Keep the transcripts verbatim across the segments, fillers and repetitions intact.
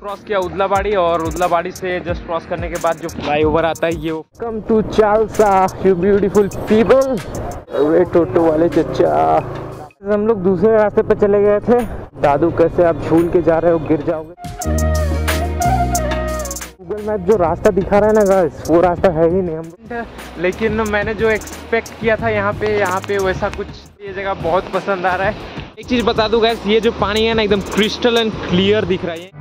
Cross किया उदलाबाड़ी और उदलाबाड़ी से जस्ट क्रॉस करने के बाद जो फ्लाईओवर आता है ये come to Chalsa you beautiful people. अरे टोटो वाले चचा, हम लोग दूसरे रास्ते पे चले गए थे। दादू कैसे आप झूल के जा रहे हो, गिर जाओगे। गूगल मैप जो रास्ता दिखा रहा है ना गाइस, वो रास्ता है ही नहीं हम, लेकिन मैंने जो एक्सपेक्ट किया था यहाँ पे यहाँ पे वैसा कुछ। ये जगह बहुत पसंद आ रहा है। एक चीज बता दूं गाइस, ये जो पानी है ना एकदम क्रिस्टल एंड क्लियर दिख रहा है।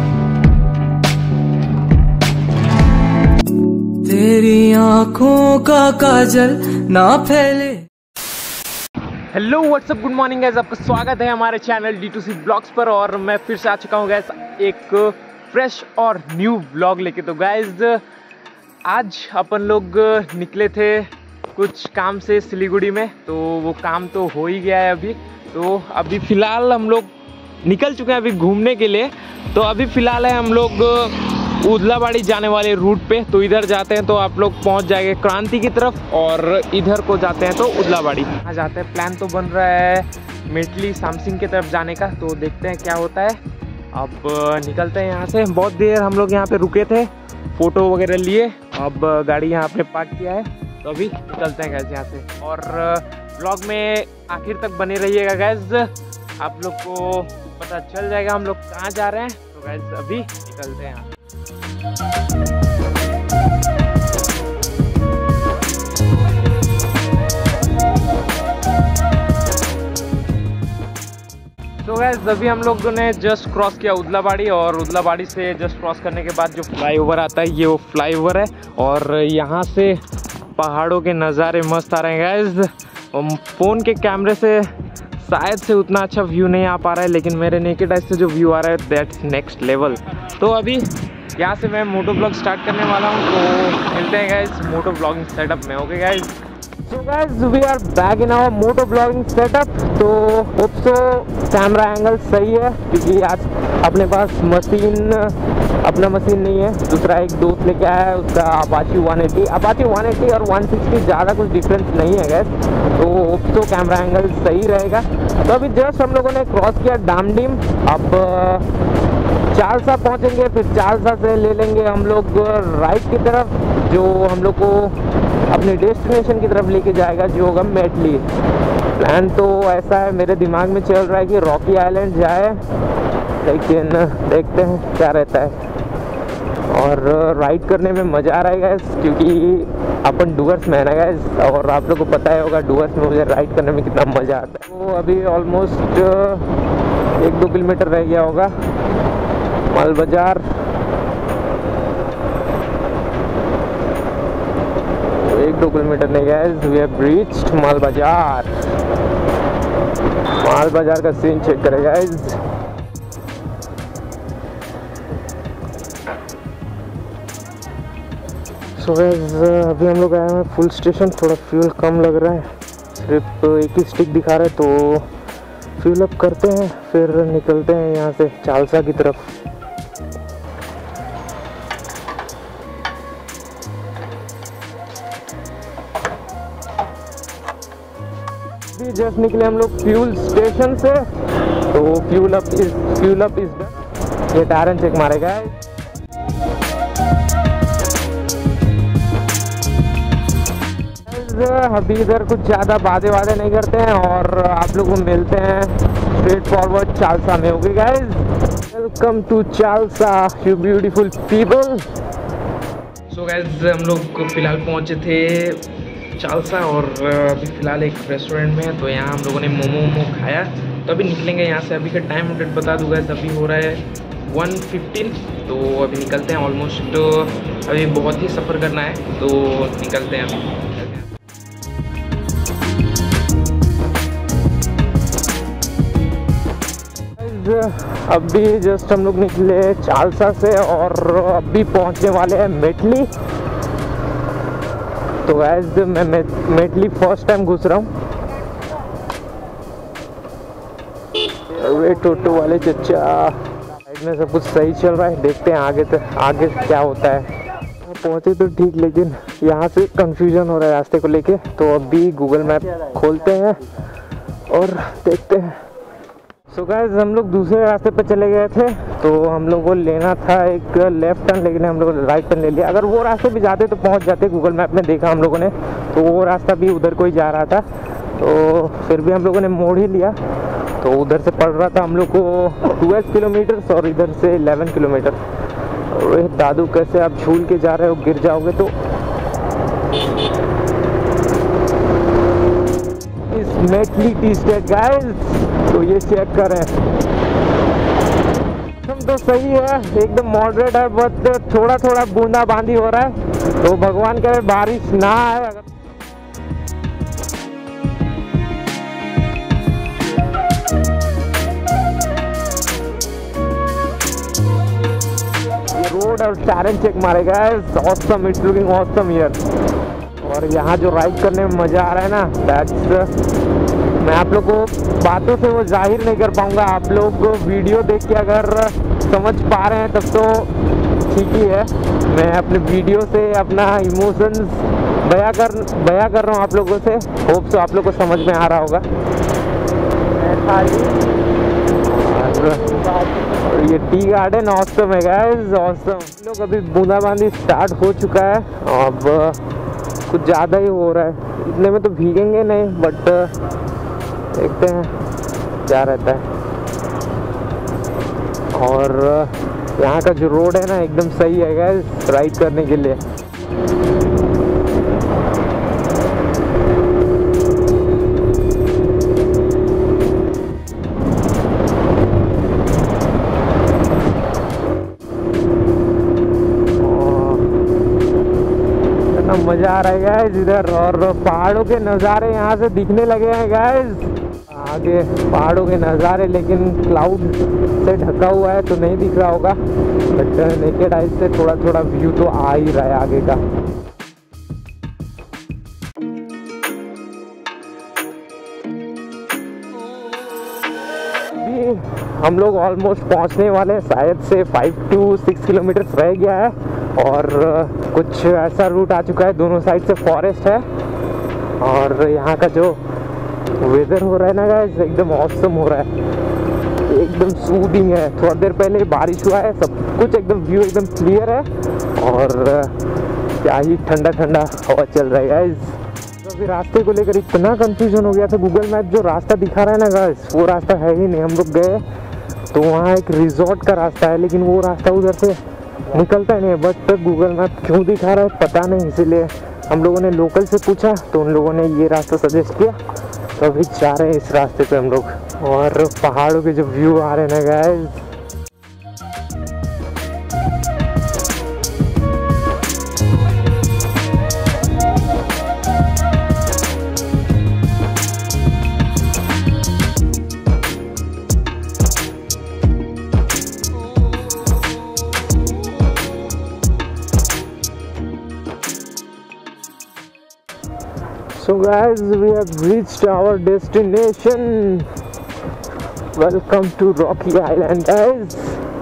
तेरी आंखों का काजल ना फैले। Hello what's up, good morning guys, आपका स्वागत है हमारे channel D two C blogs पर। और मैं फिर से आ चुका हूँ गाइस एक फ्रेश और न्यू ब्लॉग लेके। तो गाइस आज अपन लोग निकले थे कुछ काम से सिलीगुड़ी में, तो वो काम तो हो ही गया है अभी। तो अभी फ़िलहाल हम लोग निकल चुके हैं अभी घूमने के लिए। तो अभी फ़िलहाल है हम लोग उदलाबाड़ी जाने वाले रूट पे। तो इधर जाते हैं तो आप लोग पहुंच जाएंगे क्रांति की तरफ, और इधर को जाते हैं तो उदलाबाड़ी। यहाँ जाते हैं, प्लान तो बन रहा है मेटली सामसिंग की तरफ जाने का। तो देखते हैं क्या होता है। अब निकलते हैं यहाँ से। बहुत देर हम लोग यहाँ पे रुके थे, फ़ोटो वगैरह लिए। अब गाड़ी यहाँ पे पार्क किया है, तो अभी निकलते हैं गैस यहाँ से। और ब्लॉग में आखिर तक बने रहिएगा गैस, आप लोग को पता चल जाएगा हम लोग कहाँ जा रहे हैं। तो गैस अभी निकलते हैं यहाँ। तो गैस अभी हम लोगों ने जस्ट क्रॉस किया उदलाबाड़ी, और उदलाबाड़ी से जस्ट क्रॉस करने के बाद जो फ्लाईओवर आता है ये वो फ्लाईओवर है। और यहाँ से पहाड़ों के नज़ारे मस्त आ रहे हैं गाइस। फ़ोन के कैमरे से शायद से उतना अच्छा व्यू नहीं आ पा रहा है, लेकिन मेरे नेकेड आइज से जो व्यू आ रहा है दैट्स नेक्स्ट लेवल। तो अभी यहाँ से मैं मोटो ब्लॉग स्टार्ट करने वाला हूँ, तो मिलते हैं गाइस मोटो ब्लॉगिंग सेटअप में। Okay guys, so guys we are back in our moto blogging setup. तो होप सो कैमरा एंगल सही है, क्योंकि आज अपने पास मशीन अपना मशीन नहीं है, दूसरा एक दोस्त लेके आया है, उसका Apache one eighty Apache one eighty और वन सिक्सटी ज़्यादा कुछ डिफरेंस नहीं है गैस। तो होप सो कैमरा एंगल सही रहेगा। तो अभी जस्ट हम लोगों ने क्रॉस किया डामडीम। अब चालसा पहुंचेंगे, फिर चालसा से ले लेंगे हम लोग राइट की तरफ, जो हम लोग को अपने डेस्टिनेशन की तरफ लेके जाएगा, जो होगा मेटली। प्लान तो ऐसा है मेरे दिमाग में चल रहा है कि रॉकी आइलैंड जाए, लेकिन देखते हैं क्या रहता है। और राइड करने में मज़ा आ रहा है गैस, क्योंकि अपन डुअर्स में है ना गैस, और आप लोग को पता ही होगा डुअर्स में मुझे राइड करने में कितना मज़ा आता है। तो अभी ऑलमोस्ट एक दो किलोमीटर रह गया होगा माल बाजार। एक दो किलोमीटर नहीं guys, we have reached Mal Bazar. Mal Bazar का सीन चेक करें गाइस। सो गाइस अभी हम लोग आए हैं फुल स्टेशन। थोड़ा फ्यूल कम लग रहा है, सिर्फ एक ही स्टिक दिखा रहा है, तो फ्यूल अप करते हैं, फिर निकलते हैं यहाँ से चालसा की तरफ। अभी जस्ट निकले हम लोग फ्यूल स्टेशन से, तो fuel up is fuel up is done. ये टायरन चेक मारेगा। अभी इधर कुछ ज़्यादा बातें बातें नहीं करते हैं, और आप लोग को मिलते हैं स्ट्रेट फॉरवर्ड चालसा में। Okay guys, welcome to Chalsa you beautiful people. So guys हम लोग फिलहाल पहुंचे थे चालसा, और अभी फ़िलहाल एक रेस्टोरेंट में है, तो यहाँ हम लोगों ने मोमो वोमो खाया। तो अभी निकलेंगे यहाँ से। अभी का टाइम डेट बता दूँगा, अभी हो रहा है वन फिफ्टीन। तो अभी निकलते हैं। ऑलमोस्ट अभी बहुत ही सफ़र करना है, तो निकलते हैं अभी। अभी जस्ट हम लोग निकले चालसा से, और अभी पहुंचने वाले हैं मेटली। तो गाइस मैं मेटली फर्स्ट टाइम घुस रहा हूँ। अरे टोटो वाले चचा, साइड में सब कुछ सही चल रहा है, देखते हैं आगे तक आगे क्या होता है। पहुंचे तो ठीक, लेकिन यहाँ से कंफ्यूजन हो रहा है रास्ते को लेके। तो अभी गूगल मैप खोलते हैं और देखते हैं। सो गाइस हम लोग दूसरे रास्ते पे चले गए थे, तो हम लोग को लेना था एक लेफ्ट टर्न, लेकिन हम लोग राइट टर्न ले लिया। अगर वो रास्ते भी जाते तो पहुंच जाते, गूगल मैप में देखा हम लोगों ने तो वो रास्ता भी उधर को ही जा रहा था, तो फिर भी हम लोगों ने मोड़ ही लिया। तो उधर से पड़ रहा था हम लोग को ट्वेल्व किलोमीटर और इधर से इलेवन किलोमीटर। और दादू कैसे आप झूल के जा रहे हो, गिर जाओगे तो। इस मेटली टी स्टेट गाइस, तो ये चेक करें, हम तो सही है, एकदम मॉडरेट है, बट थोड़ा थोड़ा बूंदाबांदी हो रहा है, तो भगवान करे बारिश ना आए। अगर ये रोड और सायरन चेक मारेगा, awesome, it's looking awesome here. और यहाँ जो राइड करने में मज़ा आ रहा है ना, दैट्स, मैं आप लोग को बातों से वो जाहिर नहीं कर पाऊँगा। आप लोग वीडियो देख के अगर समझ पा रहे हैं तब तो ठीक ही है। मैं अपने वीडियो से अपना इमोशंस बयां कर बयां कर रहा हूँ आप लोगों से, होप सो आप लोग को समझ में आ रहा होगा। और ये टी गार्डन ऑसम है गाइस, ऑसम। लोग अभी बूंदाबांदी स्टार्ट हो चुका है, अब कुछ ज़्यादा ही हो रहा है, इतने में तो भीगेंगे नहीं, बट देखते हैं क्या रहता है। और यहाँ का जो रोड है ना एकदम सही है गाइस राइड करने के लिए। इतना मज़ा आ रहा है गाइस इधर, और पहाड़ों के नज़ारे यहाँ से दिखने लगे हैं गाइस। आगे पहाड़ों के नज़ारे, लेकिन क्लाउड से ढका हुआ है तो नहीं दिख रहा होगा, बट नेकेड आइज से थोड़ा थोड़ा व्यू तो आ ही रहा है आगे का। अभी हम लोग ऑलमोस्ट पहुंचने वाले हैं, शायद से फाइव टू सिक्स किलोमीटर रह गया है, और कुछ ऐसा रूट आ चुका है, दोनों साइड से फॉरेस्ट है। और यहाँ का जो वेदर हो रहा है ना गाइस एकदम ऑसम हो रहा है, एकदम सूदिंग है। थोड़ा देर पहले बारिश हुआ है, सब कुछ एकदम व्यू एकदम क्लियर है, और क्या ही ठंडा ठंडा हवा चल रहा है गाइस। तो अभी रास्ते को लेकर इतना कंफ्यूजन हो गया था, गूगल मैप जो रास्ता दिखा रहा है ना गाइस वो रास्ता है ही नहीं। हम लोग गए तो वहाँ एक रिजॉर्ट का रास्ता है, लेकिन वो रास्ता उधर से निकलता ही नहीं है, बट गूगल मैप क्यों दिखा रहा है पता नहीं। इसीलिए हम लोगों ने लोकल से पूछा तो उन लोगों ने ये रास्ता सजेस्ट किया, तो अभी जा रहे हैं इस रास्ते पे हम लोग। और पहाड़ों के जो व्यू आ रहे हैं ना guys, so guys we have reached our destination, welcome to Rocky Island guys।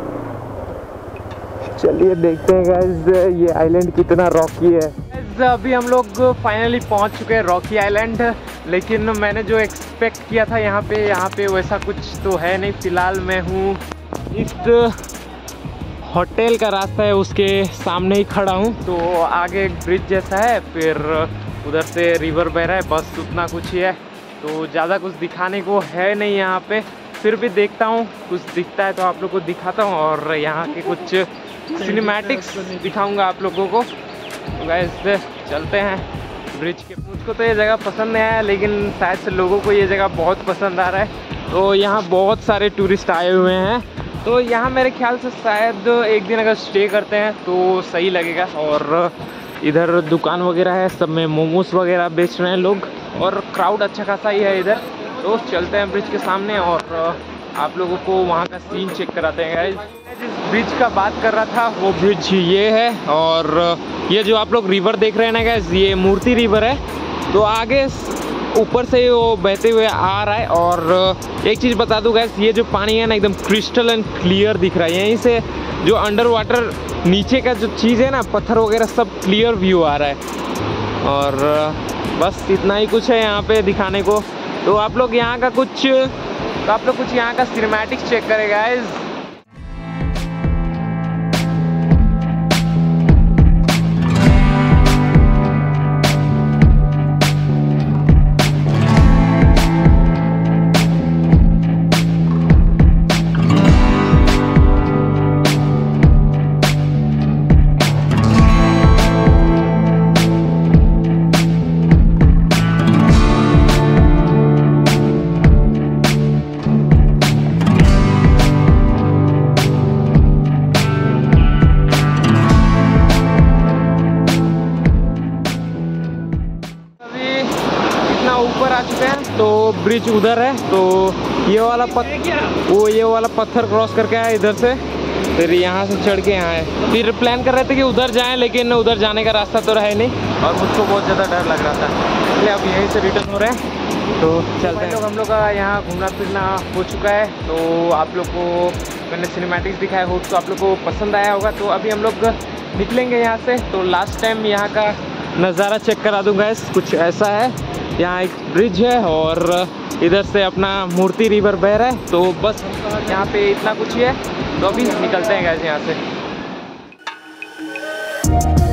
चलिए देखते हैं गाइस ये आइलैंड कितना रॉकी है। guys, अभी हम लोग फाइनली पहुंच चुके हैं रॉकी आइलैंड, लेकिन मैंने जो एक्सपेक्ट किया था यहाँ पे यहाँ पे वैसा कुछ तो है नहीं। फिलहाल मैं हूँ इस होटल का रास्ता है उसके सामने ही खड़ा हूँ, तो आगे एक ब्रिज जैसा है, फिर उधर से रिवर बह रहा है, बस उतना कुछ ही है, तो ज़्यादा कुछ दिखाने को है नहीं यहाँ पे। फिर भी देखता हूँ कुछ दिखता है तो आप लोग को दिखाता हूँ, और यहाँ के कुछ सिनेमैटिक्स दिखाऊंगा आप लोगों को। तो गाइस चलते हैं ब्रिज के। मुझको तो ये जगह पसंद नहीं आया, लेकिन शायद से लोगों को ये जगह बहुत पसंद आ रहा है। तो यहाँ बहुत सारे टूरिस्ट आए हुए हैं, तो यहाँ मेरे ख्याल से शायद एक दिन अगर स्टे करते हैं तो सही लगेगा। और इधर दुकान वगैरह है, सब में मोमोज वगैरह बेच रहे हैं लोग, और क्राउड अच्छा खासा ही है इधर। तो चलते हैं ब्रिज के सामने और आप लोगों को वहाँ का सीन चेक कराते हैं गाइस। जिस ब्रिज का बात कर रहा था वो ब्रिज ये है, और ये जो आप लोग रिवर देख रहे हैं ना गाइस, ये मूर्ति रिवर है। तो आगे ऊपर से वो बहते हुए आ रहा है, और एक चीज़ बता दूं गाइस, ये जो पानी है ना एकदम क्रिस्टल एंड क्लियर दिख रहा है। यहीं से जो अंडर वाटर नीचे का जो चीज़ है ना, पत्थर वगैरह सब क्लियर व्यू आ रहा है। और बस इतना ही कुछ है यहाँ पे दिखाने को। तो आप लोग यहाँ का कुछ तो आप लोग कुछ यहाँ का सिनेमैटिक्स चेक करें गाइस। ऊपर आ चुके हैं तो ब्रिज उधर है, तो ये वाला पत्थर वो ये वाला पत्थर क्रॉस करके आया इधर से, फिर यहाँ से चढ़ के यहाँ है। फिर प्लान कर रहे थे कि उधर जाएं, लेकिन उधर जाने का रास्ता तो रहा नहीं और मुझको बहुत ज़्यादा डर लग रहा था, इसलिए अब यहीं से रिटर्न हो रहे हैं। तो चलते हैं। लोग हम लोग का यहाँ घूमना फिरना हो चुका है, तो आप लोग को मैंने सिनेमैटिक्स दिखाया, होप तो आप लोग को पसंद आया होगा। तो अभी हम लोग निकलेंगे यहाँ से, तो लास्ट टाइम यहाँ का नज़ारा चेक करा दूँगा। कुछ ऐसा है, यहाँ एक ब्रिज है और इधर से अपना मूर्ति रिवर बह रहा है, तो बस यहाँ पे इतना कुछ ही है। तो अभी निकलते हैं गाइस यहाँ से।